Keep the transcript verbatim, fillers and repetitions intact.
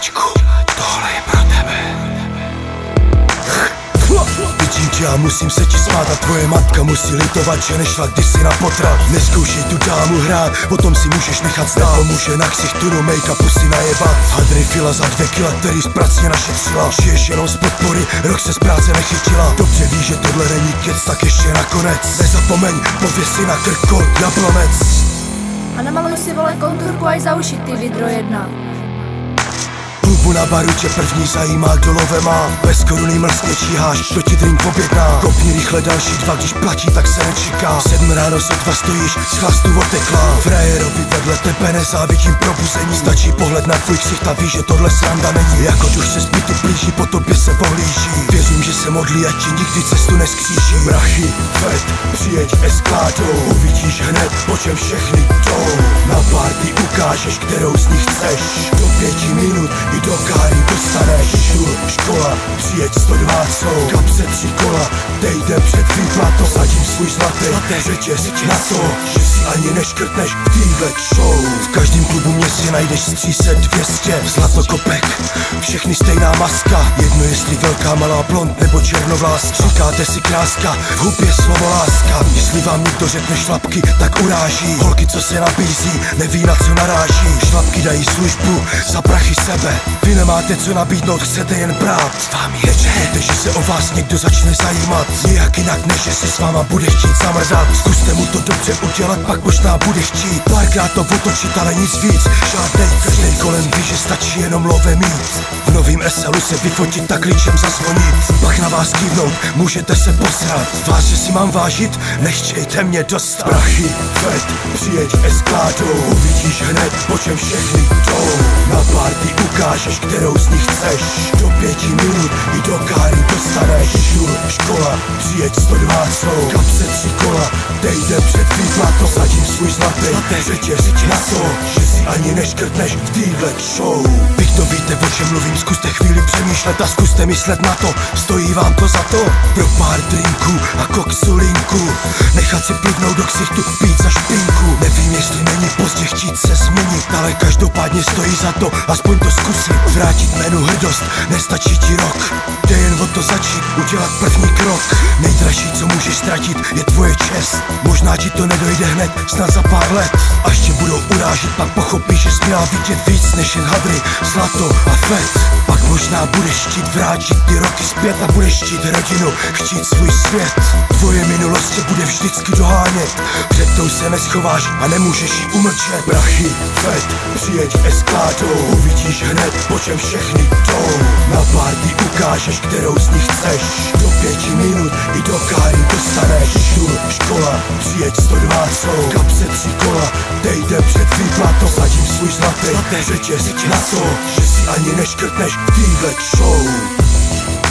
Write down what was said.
Miláčku, tohle je pro tebe. Vidím tě a musím se ti smát a tvoje matka musí litovat, že nešla kdysi na potrat. Neskoušej tu dámu hrát, potom si můžeš nechat znát. Pomůže na ksichtu do make-upu si najebat. Hadry fila za dvě kila, který z pracně našetřila. Žiješ jenom z podpory, rok se z práce nechytila. Dobře víš, že tohle není kec, tak ještě nakonec nezapomeň, pověs si na krk kód jablonec. A namaluj si vole konturku až za uši, ty vidro jedna. Klubu na baru tě první zajímá, kdo love má. Bez koruny mlsně číháš, kdo ti drink objedná. Kopni rychle další dva, když platí, tak se nečeká. V sedm ráno sotva stojíš, z chlastu oteklá. Frajerovi vedle tebe nezávidím probuzení. Stačí pohled na tvůj ksicht a víš, že tohle sranda není. Jako duš se zbytu blíží, po tobě se pohlíží. Věřím, že se modlí, ať ti nikdy cestu neskříží. Brachy, Fed, přijeď eskládou. Uvidíš hned, po čem všechny jdou. Na party ukážeš, kterou z nich chceš. Do pěti minut i do káry dostaneš. Tu škola, přijeď sto dvacet. Kapse tři kola, dejde před výplatou. Sadím svůj zlatý řetěz na to, že si ani neškrtneš v týhle show. V každém klubu mě si najdeš z tři sta dvě stě. Zlatokopek, všechny stejná maska. Jedno jestli velká, malá, blond nebo černovláska. Říkáte si kráska, v hubě slovo láska. Jestli vám někdo řekne šlapky, tak uráží. Holky, co se nabízí, neví na co naráží. Šlapky dají službu za prachy sebe. Vy nemáte co nabídnout, chcete jen brát. S vámi jeďte, že se o vás někdo začne zajímat. Nějak jinak, než že si s váma bude chtít zamrzat. Zkuste mu to dobře udělat, pak možná bude chtít párkrát to otočit, ale nic víc. Žádnej, každej kolem ví, že stačí jenom love mít. V novým es el u se vyfotit, tak klíčem zazvonit. Pak na vás kývnout, můžete se posrat. Vás, že si mám vážit, nechtějte mě dostat. Brachy, Fed, přijeď eskládou. Uvidíš hned, po čem všechny jdou. Na party ukážeš, kterou z nich chceš. Do pěti minut i do káry dostaneš. Tu škola, přijeď sto dvacet. Kapse tři kola, dejde před výplatou. Sadím svůj zlatý řetěz na to, že si ani neškrtneš v týhle show. Vy kdo víte, o čem mluvím, zkuste chvíli přemýšlet a zkuste myslet na to. Stojí vám to za to? Pro pár drinků a koksulinku nechat si plivnout do ksichtu, pít za špinku. Nevím, jestli není pozdě chtít se změnit, ale každopádně stojí za to aspoň to zkusit. Vrátit jménu hrdost, nestačí ti rok. Jde jen o to začít, udělat první krok. Nejdražší, co můžeš ztratit, je tvoje čest. Možná ti to nedojde hned, snad za pár let. Až tě budou urážet, pak pochopíš, že jsi měla vidět víc než jen hadry, zlato a Fed. Pak možná budeš chtít vrátit ty roky zpět a budeš chtít rodinu, chtít svůj svět. Tvoje minulost tě bude vždycky dohánět, před tou se neschováš a nemůžeš ji umlčet. Brachy, Fed, přijeď eskládou. Uvidíš hned, po čem všechny jdou. Na party ukážeš, kterou z nich chceš. Do pěti minut i do káry dostaneš. Tu škola, přijeď sto dvacet. Kapse tři kola, dejde před výplatou. Sadím svůj zlatý řetěz na to, že si ani neškrtneš v týhle show.